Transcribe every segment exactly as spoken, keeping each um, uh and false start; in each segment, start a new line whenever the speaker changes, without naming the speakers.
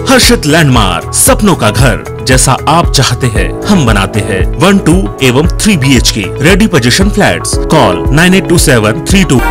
हर्षित landmark, सपनों का घर जैसा आप चाहते हैं हम बनाते हैं। वन टू एवं three B H K ready position flats. Call nine eight two seven three two.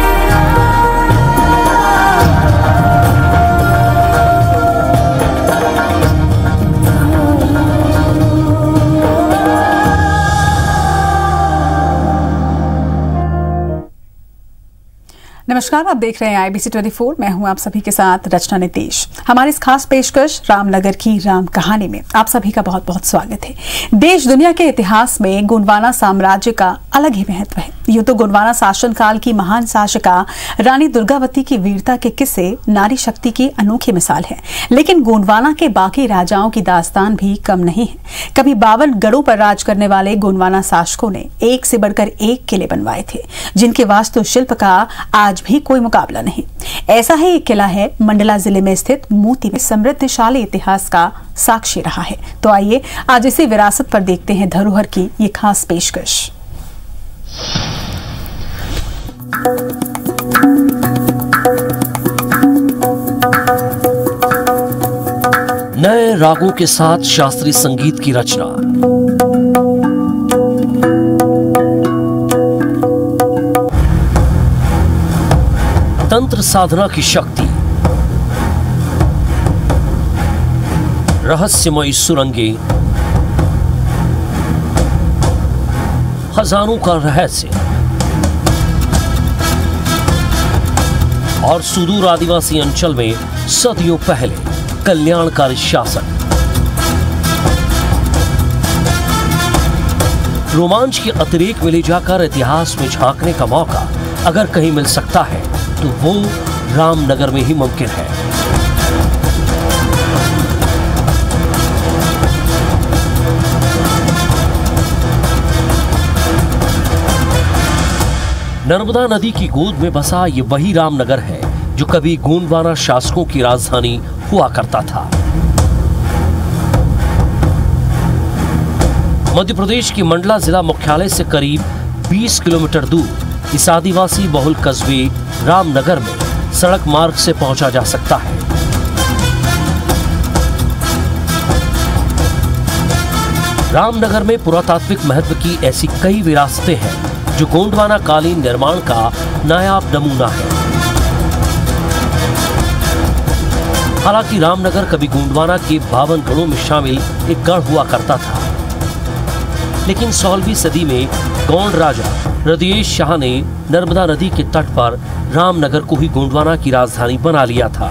नमस्कार, आप देख रहे हैं आई बी सी चौबीस। मैं हूं आप सभी के साथ रचना नीतीश। हमारी इस खास पेशकश रामनगर की राम कहानी में आप सभी का बहुत बहुत स्वागत है। देश दुनिया के इतिहास में गोंडवाना साम्राज्य का अलग ही महत्व है। यूं तो गोंडवाना शासनकाल की महान शासका रानी दुर्गावती की वीरता के किस्से नारी शक्ति की अनोखी मिसाल है, लेकिन गोंडवाना के बाकी राजाओं की दास्तान भी कम नहीं है। कभी बावन गढ़ों पर राज करने वाले गोंडवाना शासकों ने एक से बढ़कर एक किले बनवाए थे, जिनके वास्तुशिल्प का आज भी कोई मुकाबला नहीं। ऐसा ही एक किला है मंडला जिले में स्थित मोती में समृद्धशाली इतिहास का साक्षी रहा है। तो आइए आज इसी विरासत पर देखते हैं धरोहर की ये खास पेशकश।
नए रागों के साथ शास्त्रीय संगीत की रचना, तंत्र साधना की शक्ति, रहस्यमयी सुरंगें, खजानों का रहस्य और सुदूर आदिवासी अंचल में सदियों पहले कल्याणकारी शासन। रोमांच के अतिरेक में ले जाकर इतिहास में झांकने का मौका अगर कहीं मिल सकता है तो वो रामनगर में ही मुमकिन है। नर्मदा नदी की गोद में बसा ये वही रामनगर है जो कभी गोंडवाना शासकों की राजधानी हुआ करता था। मध्य प्रदेश की मंडला जिला मुख्यालय से करीब बीस किलोमीटर दूर इस आदिवासी बहुल कस्बे रामनगर में सड़क मार्ग से पहुंचा जा सकता है। रामनगर में पुरातात्विक महत्व की ऐसी कई विरासतें हैं जो गोंडवाना कालीन निर्माण का नायाब नमूना है। हालांकि रामनगर कभी गोंडवाना के बावन गढ़ों में शामिल एक गढ़ हुआ करता था, लेकिन सोलहवीं सदी में गोंड राजा हृदयेश शाह ने नर्मदा नदी के तट पर रामनगर को ही गोंडवाना की राजधानी बना लिया था।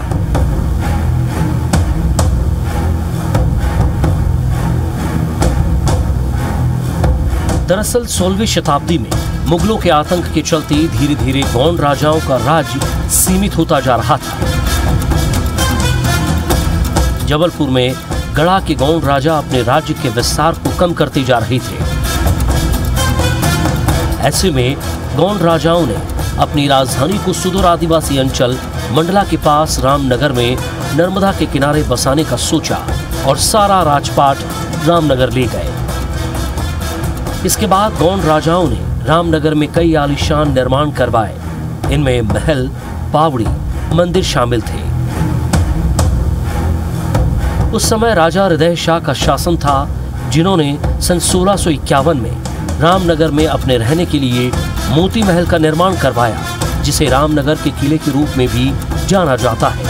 दरअसल सोलहवीं शताब्दी में मुगलों के आतंक के चलते धीरे धीरे गोंड राजाओं का राज्य सीमित होता जा रहा था। जबलपुर में गढ़ा के गोंड राजा अपने राज्य के विस्तार को कम करते जा रहे थे। ऐसे में गोंड राजाओं ने अपनी राजधानी को सुदूर आदिवासी अंचल मंडला के पास रामनगर में नर्मदा के किनारे बसाने का सोचा और सारा राजपाट रामनगर ले गए। इसके बाद गोंड राजाओं ने रामनगर में कई आलीशान निर्माण करवाए। इनमें महल, पावड़ी, मंदिर शामिल थे। उस समय राजा हृदय शाह का शासन था, जिन्होंने सन सोलह सौ इक्यावन में रामनगर में अपने रहने के लिए मोती महल का निर्माण करवाया, जिसे रामनगर के किले के रूप में भी जाना जाता है।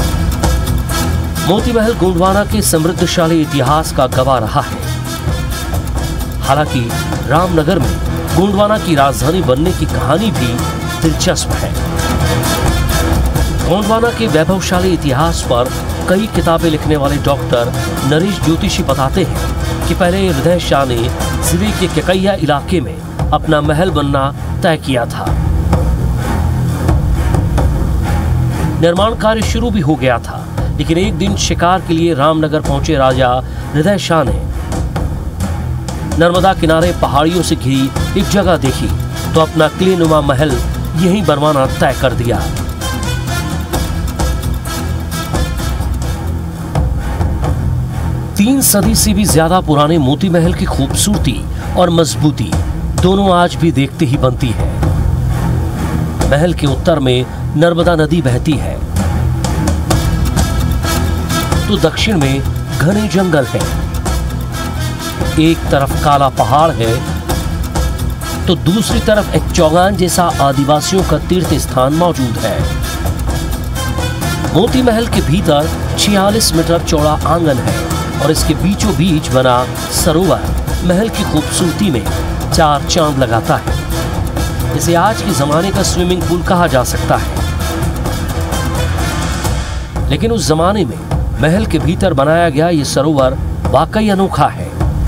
मोती महल गोंडवाना के समृद्धशाली इतिहास का गवाह रहा है। हालांकि रामनगर में गोंडवाना की राजधानी बनने की कहानी भी दिलचस्प है। गोंडवाना के वैभवशाली इतिहास पर कई किताबें लिखने वाले डॉक्टर नरेश ज्योतिषी बताते हैं कि पहले हृदय शाह ने जिले के केकैया इलाके में अपना महल बनना तय किया था। निर्माण कार्य शुरू भी हो गया था, लेकिन एक दिन शिकार के लिए रामनगर पहुंचे राजा हृदय शाह ने नर्मदा किनारे पहाड़ियों से घिरी एक जगह देखी तो अपना किलेनुमा महल यहीं बनवाना तय कर दिया। तीन सदी से भी ज्यादा पुराने मोती महल की खूबसूरती और मजबूती दोनों आज भी देखते ही बनती है। महल के उत्तर में नर्मदा नदी बहती है तो तो दक्षिण में घने जंगल है। एक तरफ काला पहाड़ है तो दूसरी तरफ एक चौगान जैसा आदिवासियों का तीर्थ स्थान मौजूद है। मोती महल के भीतर छियालीस मीटर चौड़ा आंगन है और इसके बीचों बीच बना सरोवर महल की खूबसूरती में चार चांद लगाता है। इसे आज के जमाने का स्विमिंग पूल कहा जा सकता है, लेकिन उस जमाने में महल के भीतर बनाया गया यह सरोवर वाकई अनोखा है।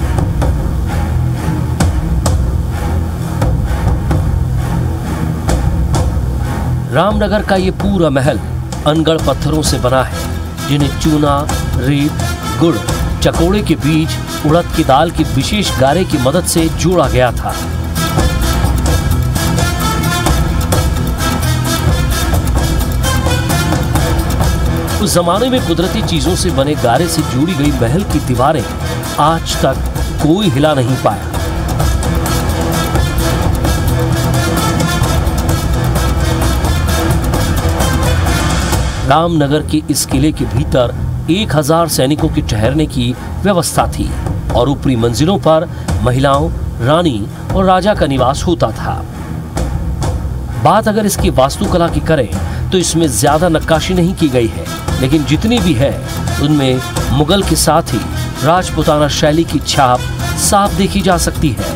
रामनगर का यह पूरा महल अनगढ़ पत्थरों से बना है, जिन्हें चूना, रेत, गुड़, चकोड़े के बीज, उड़द की दाल की विशेष गारे की मदद से जोड़ा गया था। उस जमाने में कुदरती चीजों से बने गारे से जुड़ी गई महल की दीवारें आज तक कोई हिला नहीं पाया। रामनगर के इस किले के भीतर एक हजार सैनिकों के ठहरने की व्यवस्था थी और ऊपरी मंजिलों पर महिलाओं, रानी और राजा का निवास होता था। बात अगर इसकी वास्तुकला की करें तो इसमें ज्यादा नक्काशी नहीं की गई है, लेकिन जितनी भी है उनमें मुगल के साथ ही राजपूताना शैली की छाप साफ देखी जा सकती है।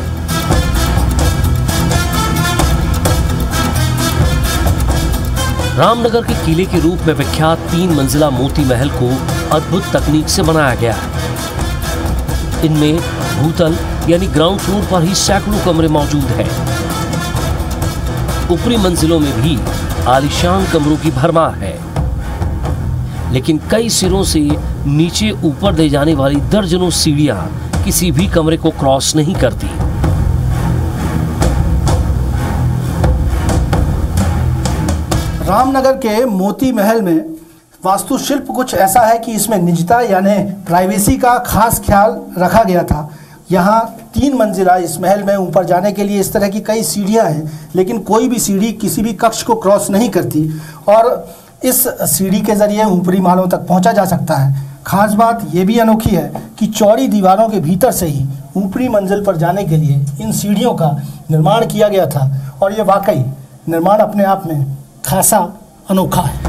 रामनगर के किले के रूप में विख्यात तीन मंजिला मोती महल को अद्भुत तकनीक से बनाया गया है। इनमें भूतल यानी ग्राउंड फ्लोर पर ही सैकड़ों कमरे मौजूद हैं। ऊपरी मंजिलों में भी आलीशान कमरों की भरमार है, लेकिन कई सिरों से नीचे ऊपर ले जाने वाली दर्जनों सीढ़ियां किसी भी कमरे को क्रॉस नहीं करती।
रामनगर के मोती महल में वास्तुशिल्प कुछ ऐसा है कि इसमें निजता यानी प्राइवेसी का खास ख्याल रखा गया था। यहाँ तीन मंजिला इस महल में ऊपर जाने के लिए इस तरह की कई सीढ़ियाँ हैं, लेकिन कोई भी सीढ़ी किसी भी कक्ष को क्रॉस नहीं करती और इस सीढ़ी के जरिए ऊपरी मालों तक पहुंचा जा सकता है। खास बात यह भी अनोखी है कि चौड़ी दीवारों के भीतर से ही ऊपरी मंजिल पर जाने के लिए इन सीढ़ियों का निर्माण किया गया था और ये वाकई निर्माण अपने आप में खासा अनोखा है।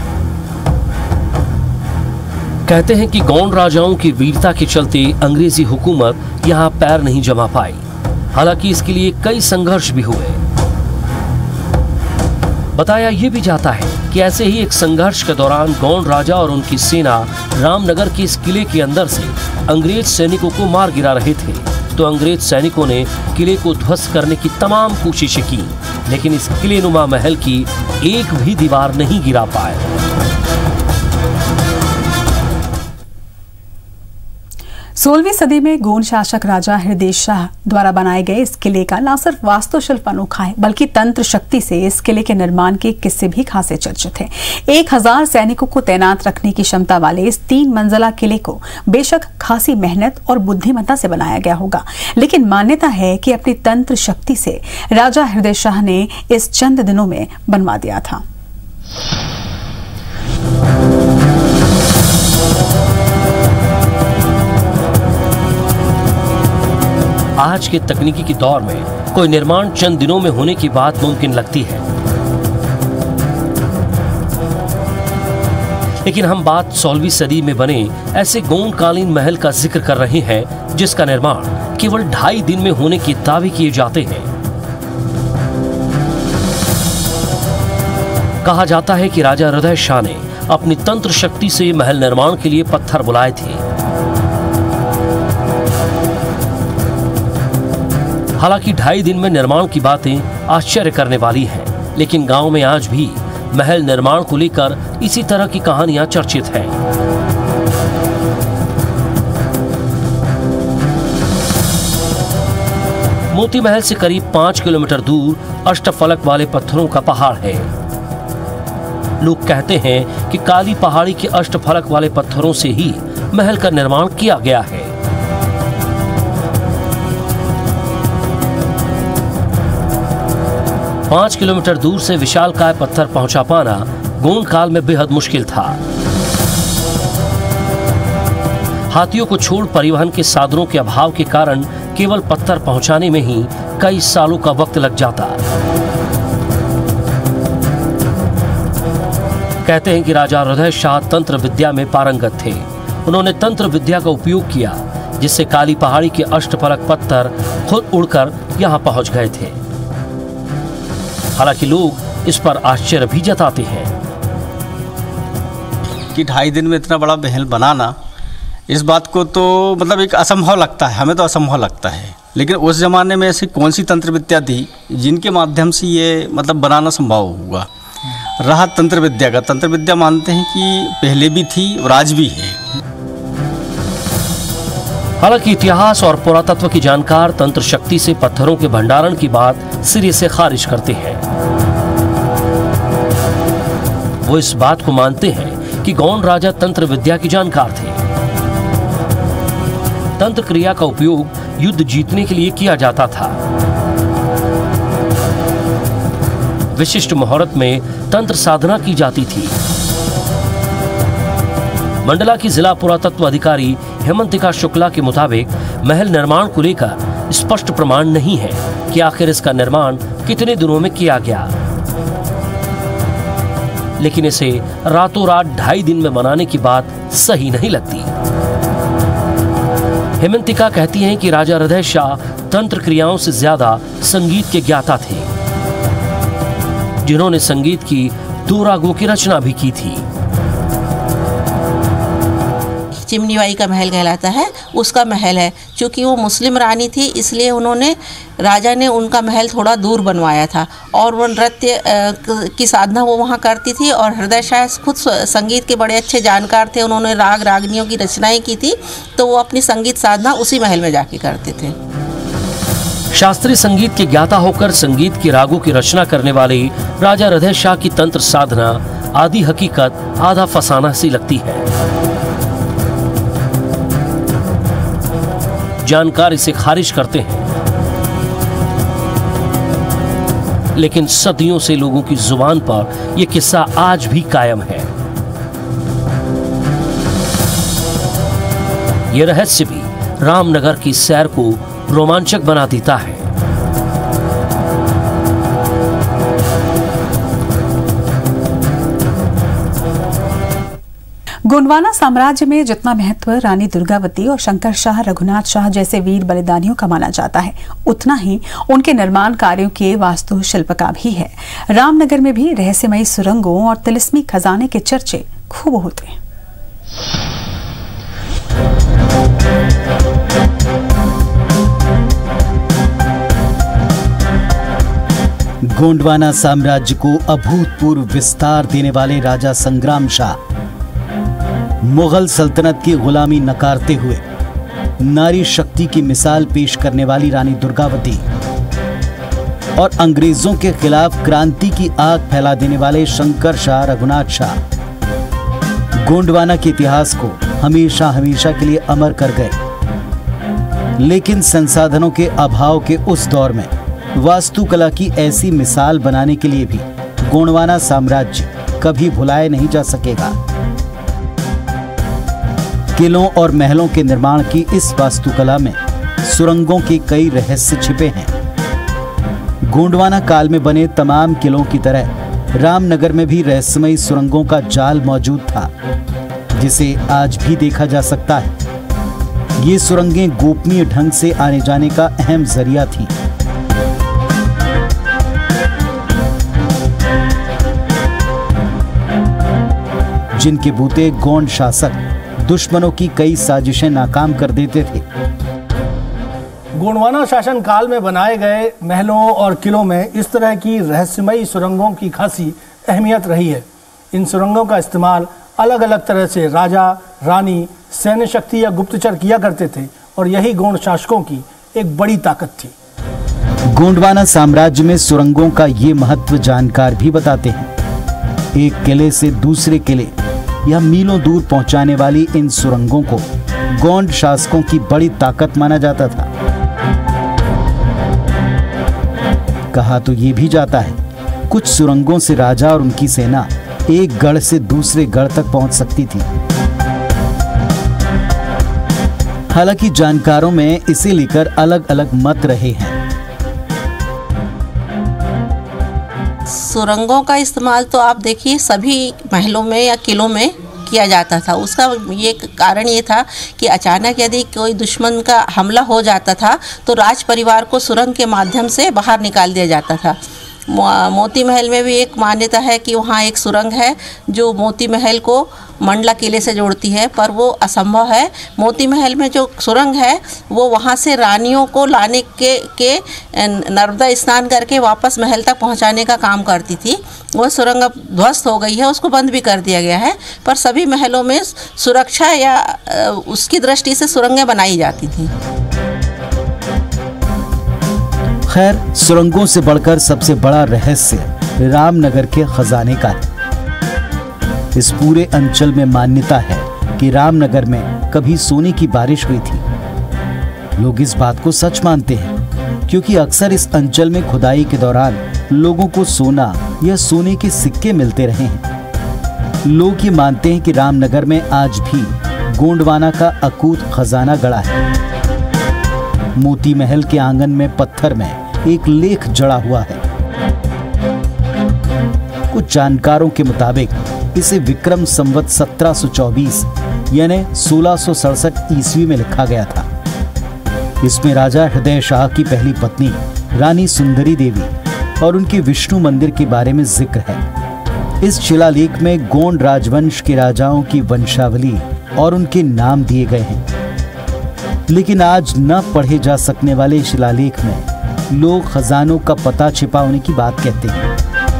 कहते हैं कि गौंड राजाओं की वीरता के चलते अंग्रेजी हुकूमत यहाँ पैर नहीं जमा पाई। हालांकि इसके लिए कई संघर्ष भी हुए। बताया यह भी जाता है कि ऐसे ही एक संघर्ष के दौरान गौंड राजा और उनकी सेना रामनगर के इस किले के अंदर से अंग्रेज सैनिकों को मार गिरा रहे थे, तो अंग्रेज सैनिकों ने किले को ध्वस्त करने की तमाम कोशिशें की, लेकिन इस किले नुमा महल की एक भी दीवार नहीं गिरा पाए।
सोलहवीं सदी में गोंड शासक राजा हृदय शाह द्वारा बनाए गए इस किले का न सिर्फ वास्तुशिल्प अनोखा है, बल्कि तंत्र शक्ति से इस किले के निर्माण के किस्से भी खासे चर्चित हैं। एक हजार सैनिकों को तैनात रखने की क्षमता वाले इस तीन मंजिला किले को बेशक खासी मेहनत और बुद्धिमत्ता से बनाया गया होगा, लेकिन मान्यता है कि अपनी तंत्र शक्ति से राजा हृदय शाह ने इस चंद दिनों में बनवा दिया था।
आज के तकनीकी के दौर में कोई निर्माण चंद दिनों में होने की बात मुमकिन लगती है, लेकिन हम बात सोलहवीं सदी में बने ऐसे गोंडकालीन महल का जिक्र कर रहे हैं जिसका निर्माण केवल ढाई दिन में होने के दावे किए जाते हैं। कहा जाता है कि राजा हृदय शाह ने अपनी तंत्र शक्ति से महल निर्माण के लिए पत्थर बुलाए थे। हालांकि ढाई दिन में निर्माण की बातें आश्चर्य करने वाली हैं, लेकिन गांव में आज भी महल निर्माण को लेकर इसी तरह की कहानियां चर्चित हैं। मोती महल से करीब पांच किलोमीटर दूर अष्टफलक वाले पत्थरों का पहाड़ है। लोग कहते हैं कि काली पहाड़ी के अष्टफलक वाले पत्थरों से ही महल का निर्माण किया गया है। पांच किलोमीटर दूर से विशालकाय पत्थर पहुंचा पाना गोंड काल में बेहद मुश्किल था। हाथियों को छोड़ परिवहन के साधनों के अभाव के कारण केवल पत्थर पहुंचाने में ही कई सालों का वक्त लग जाता। कहते हैं कि राजा हृदय शाह तंत्र विद्या में पारंगत थे। उन्होंने तंत्र विद्या का उपयोग किया, जिससे काली पहाड़ी के अष्टफलक पत्थर खुद उड़कर यहाँ पहुंच गए थे। हालांकि लोग इस पर आश्चर्य भी जताते हैं
कि ढाई दिन में इतना बड़ा महल बनाना, इस बात को तो मतलब एक असंभव लगता है, हमें तो असंभव लगता है। लेकिन उस ज़माने में ऐसी कौन सी तंत्र विद्या थी जिनके माध्यम से ये मतलब बनाना संभव हुआ। रहा तंत्र विद्या का, तंत्र विद्या मानते हैं कि पहले भी थी और आज भी है।
हालांकि इतिहास और पुरातत्व की जानकार तंत्र शक्ति से पत्थरों के भंडारण की बात सिरे से खारिज करते हैं। वो इस बात को मानते हैं कि गौंड राजा तंत्र विद्या की जानकार थे। तंत्र क्रिया का उपयोग युद्ध जीतने के लिए किया जाता था। विशिष्ट मुहूर्त में तंत्र साधना की जाती थी। मंडला की जिला पुरातत्व अधिकारी हेमंतिका शुक्ला के मुताबिक महल निर्माण को लेकर स्पष्ट प्रमाण नहीं है कि आखिर इसका निर्माण कितने दिनों में किया गया, लेकिन इसे रातों रात ढाई दिन में बनाने की बात सही नहीं लगती। हेमंतिका कहती हैं कि राजा हृदय शाह तंत्र क्रियाओं से ज्यादा संगीत के ज्ञाता थे, जिन्होंने संगीत की दो रागों की रचना भी की थी।
चिमनीबाई का महल कहलाता है, उसका महल है। क्योंकि वो मुस्लिम रानी थी, इसलिए उन्होंने राजा ने उनका महल थोड़ा दूर बनवाया था और वो नृत्य की साधना वो वहाँ करती थी। और हृदय शाह खुद संगीत के बड़े अच्छे जानकार थे, उन्होंने राग रागनियों की रचनाएं की थी, तो वो अपनी संगीत साधना उसी महल में जाके करते थे।
शास्त्रीय संगीत के ज्ञाता होकर संगीत के रागों की रचना करने वाले राजा हृदय शाह की तंत्र साधना आधी हकीकत आधा फसाना सी लगती है। जानकार इसे खारिज करते हैं, लेकिन सदियों से लोगों की जुबान पर यह किस्सा आज भी कायम है। यह रहस्य भी रामनगर की सैर को रोमांचक बना देता है।
गोंडवाना साम्राज्य में जितना महत्व रानी दुर्गावती और शंकर शाह रघुनाथ शाह जैसे वीर बलिदानियों का माना जाता है, उतना ही उनके निर्माण कार्यों के वास्तुशिल्प का भी है। रामनगर में भी रहस्यमयी सुरंगों और तिलिस्मी खजाने के चर्चे खूब होते हैं।
गोंडवाना साम्राज्य को अभूतपूर्व विस्तार देने वाले राजा संग्राम शाह मुगल सल्तनत की गुलामी नकारते हुए नारी शक्ति की मिसाल पेश करने वाली रानी दुर्गावती और अंग्रेजों के खिलाफ क्रांति की आग फैला देने वाले शंकर शाह रघुनाथ शाह गोंडवाना के इतिहास को हमेशा हमेशा के लिए अमर कर गए। लेकिन संसाधनों के अभाव के उस दौर में वास्तुकला की ऐसी मिसाल बनाने के लिए भी गोंडवाना साम्राज्य कभी भुलाया नहीं जा सकेगा। किलों और महलों के निर्माण की इस वास्तुकला में सुरंगों के कई रहस्य छिपे हैं। गोंडवाना काल में बने तमाम किलों की तरह रामनगर में भी रहस्यमयी सुरंगों का जाल मौजूद था, जिसे आज भी देखा जा सकता है। ये सुरंगें गोपनीय ढंग से आने जाने का अहम जरिया थी। जिनके बूते गोंड शासक दुश्मनों की कई साजिशें नाकाम कर देते थे।
गोंडवाना शासन काल में बनाए गए महलों और किलों में इस तरह की रहस्यमयी सुरंगों की खासी अहमियत रही है। इन सुरंगों का इस्तेमाल अलग अलग तरह से राजा, रानी, सैन्य शक्ति या गुप्तचर किया करते थे और यही गोंड शासकों की एक बड़ी ताकत थी।
गोंडवाना साम्राज्य में सुरंगों का ये महत्व जानकार भी बताते हैं। एक किले से दूसरे किले या मीलों दूर पहुंचाने वाली इन सुरंगों को गोंड शासकों की बड़ी ताकत माना जाता था। कहा तो ये भी जाता है कुछ सुरंगों से राजा और उनकी सेना एक गढ़ से दूसरे गढ़ तक पहुंच सकती थी। हालांकि जानकारों में इसे लेकर अलग अलग मत रहे हैं।
सुरंगों का इस्तेमाल तो आप देखिए सभी महलों में या किलों में किया जाता था। उसका ये कारण ये था कि अचानक यदि कोई दुश्मन का हमला हो जाता था तो राज परिवार को सुरंग के माध्यम से बाहर निकाल दिया जाता था। मोती महल में भी एक मान्यता है कि वहाँ एक सुरंग है जो मोती महल को मंडला किले से जोड़ती है, पर वो असंभव है। मोती महल में जो सुरंग है वो वहाँ से रानियों को लाने के के नर्मदा स्नान करके वापस महल तक पहुँचाने का काम करती थी। वो सुरंग अब ध्वस्त हो गई है, उसको बंद भी कर दिया गया है, पर सभी महलों में सुरक्षा या उसकी दृष्टि से सुरंगें बनाई जाती थी।
खैर, सुरंगों से बढ़कर सबसे बड़ा रहस्य रामनगर के खजाने का है। इस पूरे अंचल में मान्यता है कि रामनगर में कभी सोने की बारिश हुई थी। लोग इस बात को सच मानते हैं क्योंकि अक्सर इस अंचल में खुदाई के दौरान लोगों को सोना या सोने के सिक्के मिलते रहे हैं। लोग ये मानते हैं कि रामनगर में आज भी गोंडवाना का अकूत खजाना गड़ा है। मोती महल के आंगन में पत्थर में एक लेख जड़ा हुआ है। कुछ जानकारों के मुताबिक इसे विक्रम संवत सत्रह सौ चौबीस यानी सोलह सौ सड़सठ ईस्वी में लिखा गया था। इसमें राजा हृदय शाह की पहली पत्नी रानी सुंदरी देवी और उनके विष्णु मंदिर के बारे में जिक्र है। इस शिलालेख में गोंड राजवंश के राजाओं की वंशावली और उनके नाम दिए गए हैं। लेकिन आज न पढ़े जा सकने वाले शिलालेख में लोग खजानों का पता छिपा होने की बात कहते हैं।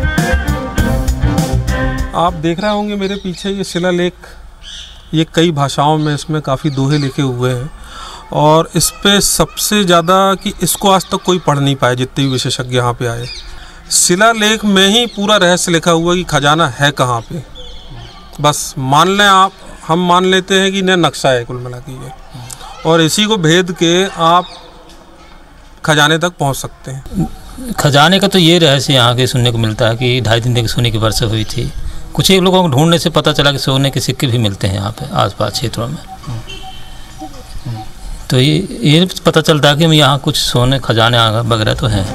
आप देख रहे होंगे मेरे पीछे ये शिलालेख, ये कई भाषाओं में इसमें काफ़ी दोहे लिखे हुए हैं और इस पे सबसे ज़्यादा कि इसको आज तक कोई पढ़ नहीं पाए जितने भी विशेषज्ञ यहाँ पे आए। शिलालेख में ही पूरा रहस्य लिखा हुआ कि खजाना है कहाँ पे। बस मान लें आप, हम मान लेते हैं कि न नक्शा है कुल मिला के ये, और इसी को भेद के आप खजाने तक पहुँच सकते हैं।
खजाने का तो ये रहस्य यहाँ के सुनने को मिलता है कि ढाई दिन तक सोने की वर्षा हुई थी। कुछ एक लोगों को ढूंढने से पता चला कि सोने के सिक्के भी मिलते हैं यहाँ पे आसपास क्षेत्रों में। तो ये ये पता चलता है कि यहाँ कुछ सोने खजाने वगैरह तो हैं।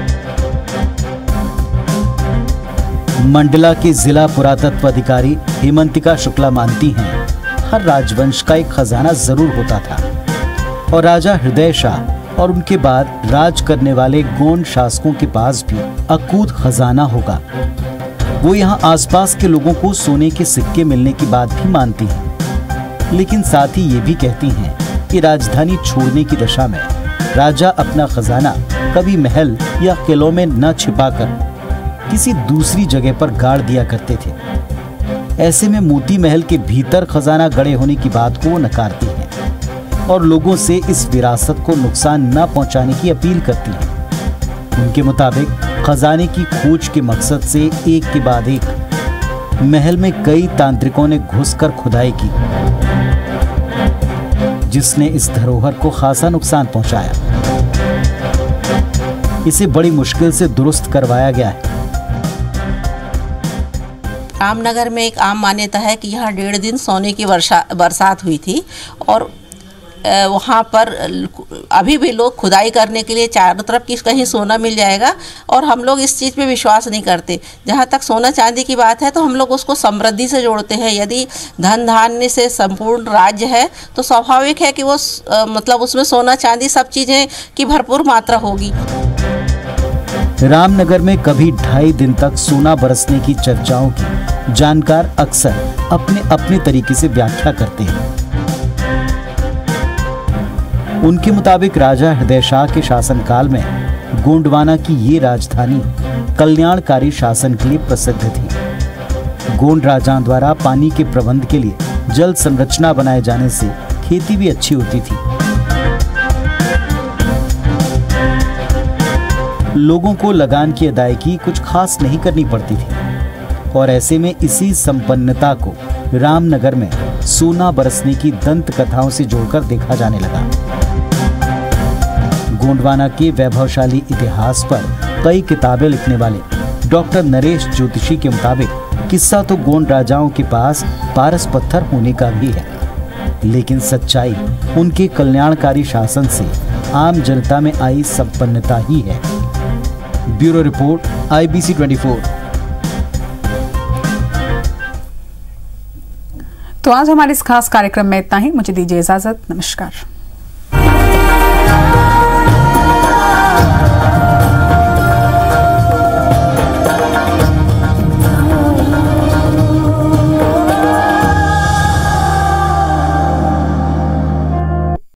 मंडला के जिला पुरातत्व अधिकारी हेमंतिका शुक्ला मानती हैं, हर राजवंश का एक खजाना जरूर होता था और राजा हृदय शाह और उनके बाद राज करने वाले गोंड शासकों के पास भी अकूत खजाना होगा। वो यहाँ आसपास के लोगों को सोने के सिक्के मिलने की बात भी मानती हैं, लेकिन साथ ही ये भी कहती हैं कि राजधानी छोड़ने की दशा में राजा अपना खजाना कभी महल या किलों में न छिपाकर किसी दूसरी जगह पर गाड़ दिया करते थे। ऐसे में मोती महल के भीतर खजाना गड़े होने की बात को वो नकारती हैं और लोगों से इस विरासत को नुकसान न पहुंचाने की अपील करती हैं। उनके मुताबिक खजाने की खोज के मकसद से एक के बाद एक महल में कई तांत्रिकों ने घुसकर खुदाई की, जिसने इस धरोहर को खासा नुकसान पहुंचाया। इसे बड़ी मुश्किल से दुरुस्त करवाया गया है।
रामनगर में एक आम मान्यता है कि यहाँ डेढ़ दिन सोने की वर्षा बरसात हुई थी और वहाँ पर अभी भी लोग खुदाई करने के लिए चारों तरफ कि कहीं सोना मिल जाएगा, और हम लोग इस चीज़ पे विश्वास नहीं करते। जहाँ तक सोना चांदी की बात है तो हम लोग उसको समृद्धि से जोड़ते हैं। यदि धन धान्य से संपूर्ण राज्य है तो स्वाभाविक है कि वो मतलब उसमें सोना चांदी सब चीज़ें की भरपूर मात्रा होगी।
रामनगर में कभी ढाई दिन तक सोना बरसने की चर्चाओं की जानकार अक्सर अपने अपने तरीके से व्याख्या करते हैं। उनके मुताबिक राजा हृदय शाह के शासनकाल में गोंडवाना की ये राजधानी कल्याणकारी शासन के लिए प्रसिद्ध थी। गोंड राजाओं द्वारा पानी के प्रबंध के लिए जल संरचना बनाए जाने से खेती भी अच्छी होती थी। लोगों को लगान की अदायगी कुछ खास नहीं करनी पड़ती थी और ऐसे में इसी संपन्नता को रामनगर में सोना बरसने की दंत कथाओं से जोड़कर देखा जाने लगा। गोंडवाना के वैभवशाली इतिहास पर कई किताबें लिखने वाले डॉक्टर नरेश ज्योतिषी के मुताबिक किस्सा तो गोंड राजाओं के पास पारस पत्थर होने का भी है। लेकिन सच्चाई उनके कल्याणकारी शासन से आम जनता में आई संपन्नता ही है। ब्यूरो रिपोर्ट, आईबीसी चौबीस।
तो आज हमारे इस खास कार्यक्रम में इतना ही। मुझे दीजिए इजाजत। नमस्कार।